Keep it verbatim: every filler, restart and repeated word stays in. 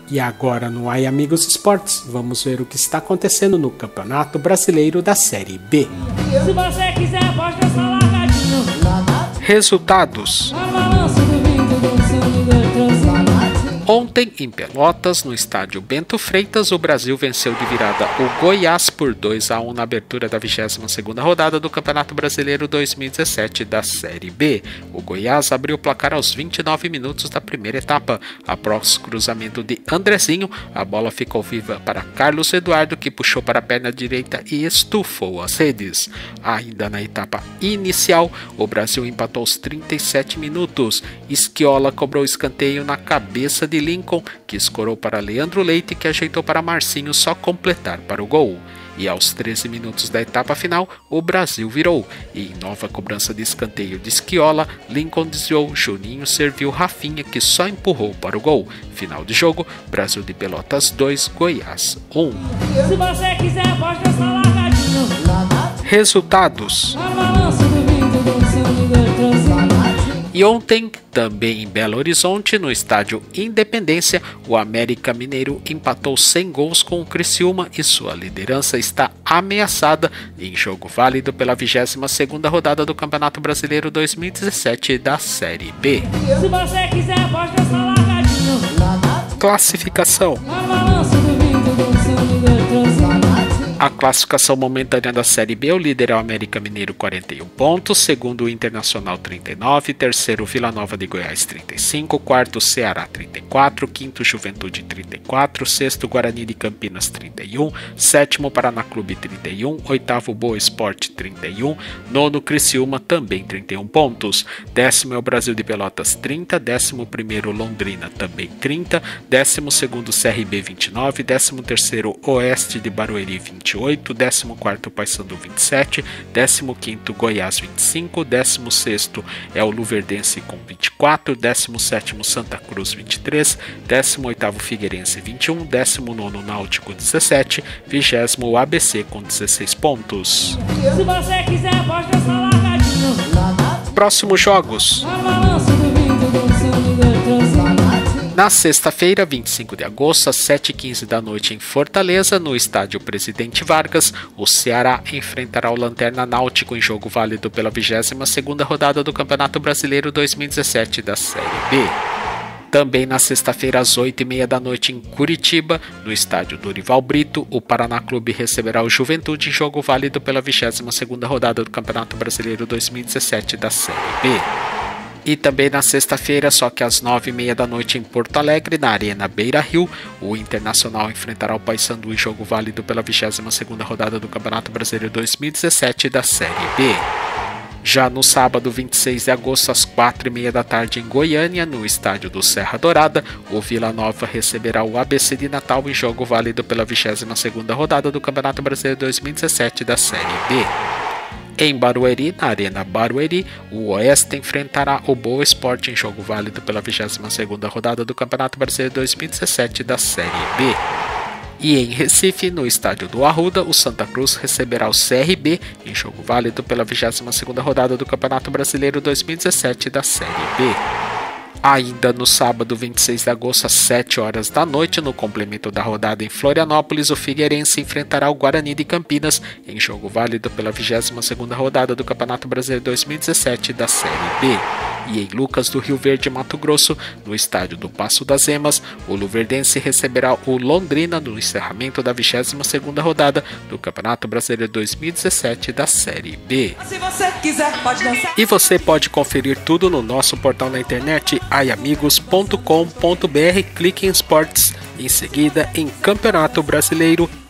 E agora no Ai Amigos Esportes, vamos ver o que está acontecendo no Campeonato Brasileiro da Série B. Se você quiser, pode dançar largadinho. Resultados. Ontem, em Pelotas, no estádio Bento Freitas, o Brasil venceu de virada o Goiás por dois a um na abertura da vigésima segunda rodada do Campeonato Brasileiro dois mil e dezessete da Série B. O Goiás abriu o placar aos vinte e nove minutos da primeira etapa. Após cruzamento de Andrezinho, a bola ficou viva para Carlos Eduardo, que puxou para a perna direita e estufou as redes. Ainda na etapa inicial, o Brasil empatou aos trinta e sete minutos. Schiola cobrou escanteio na cabeça de Lincoln, que escorou para Leandro Leite, que ajeitou para Marcinho só completar para o gol. E aos treze minutos da etapa final, o Brasil virou. E em nova cobrança de escanteio de Schiola, Lincoln desviou, Juninho serviu Rafinha, que só empurrou para o gol. Final de jogo, Brasil de Pelotas dois, Goiás um. Se você quiser, pode dançar largadinho. Resultados. E ontem, também em Belo Horizonte, no estádio Independência, o América Mineiro empatou sem gols com o Criciúma e sua liderança está ameaçada em jogo válido pela vigésima segunda rodada do Campeonato Brasileiro dois mil e dezessete da Série B. Se você quiser, pode dançar largadinho. Classificação. A classificação momentânea da Série B, o líder é o América Mineiro, quarenta e um pontos, segundo o Internacional, trinta e nove, terceiro Vila Nova de Goiás, trinta e cinco, quarto Ceará, trinta e quatro, quinto Juventude, trinta e quatro, sexto Guarani de Campinas, trinta e um, sétimo Paraná Clube, trinta e um, oitavo Boa Esporte, trinta e um, nono Criciúma, também trinta e um pontos, décimo é o Brasil de Pelotas, trinta, décimo primeiro Londrina, também trinta, décimo segundo C R B, vinte e nove, décimo terceiro Oeste de Barueri, vinte e oito, décimo quarto Paysandu, vinte e sete, décimo quinto Goiás, vinte e cinco, décimo sexto é o Luverdense com vinte e quatro, décimo sétimo Santa Cruz, vinte e três, décimo oitavo Figueirense, vinte e um, décimo nono Náutico, dezessete, vigésimo o A B C com dezesseis pontos. Se você quiser, pode dançar largadinho. Próximos jogos. Na sexta-feira, vinte e cinco de agosto, às sete e quinze da noite em Fortaleza, no estádio Presidente Vargas, o Ceará enfrentará o Lanterna Náutico em jogo válido pela vigésima segunda rodada do Campeonato Brasileiro dois mil e dezessete da Série B. Também na sexta-feira, às oito e meia da noite em Curitiba, no estádio Dorival Brito, o Paraná Clube receberá o Juventude em jogo válido pela vigésima segunda rodada do Campeonato Brasileiro dois mil e dezessete da Série B. E também na sexta-feira, só que às nove e meia da noite em Porto Alegre, na Arena Beira-Rio, o Internacional enfrentará o Paysandu em jogo válido pela vigésima segunda rodada do Campeonato Brasileiro dois mil e dezessete da Série B. Já no sábado, vinte e seis de agosto, às quatro e meia da tarde em Goiânia, no estádio do Serra Dourada, o Vila Nova receberá o A B C de Natal em jogo válido pela vigésima segunda rodada do Campeonato Brasileiro dois mil e dezessete da Série B. Em Barueri, na Arena Barueri, o Oeste enfrentará o Boa Esporte em jogo válido pela vigésima segunda rodada do Campeonato Brasileiro dois mil e dezessete da Série B. E em Recife, no estádio do Arruda, o Santa Cruz receberá o C R B em jogo válido pela vigésima segunda rodada do Campeonato Brasileiro dois mil e dezessete da Série B. Ainda no sábado, vinte e seis de agosto, às sete horas da noite, no complemento da rodada em Florianópolis, o Figueirense enfrentará o Guarani de Campinas em jogo válido pela vigésima segunda rodada do Campeonato Brasileiro dois mil e dezessete da Série B. E em Lucas do Rio Verde, Mato Grosso, no estádio do Passo das Emas, o Luverdense receberá o Londrina no encerramento da vigésima segunda rodada do Campeonato Brasileiro dois mil e dezessete da Série B. Se você quiser, pode dançar. E você pode conferir tudo no nosso portal na internet ai amigos ponto com ponto br, clique em esportes, em seguida em Campeonato Brasileiro